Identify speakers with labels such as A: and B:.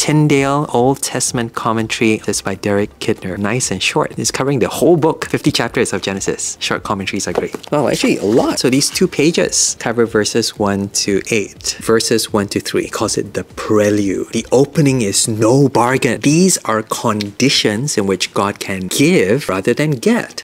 A: Tyndale Old Testament Commentary. This is by Derek Kidner. Nice and short. It's covering the whole book, 50 chapters of Genesis. Short commentaries are great. Well, actually a lot. So these 2 pages cover verses 1 to 8. Verses 1 to 3 calls it the prelude. The opening is no bargain. These are conditions in which God can give rather than get.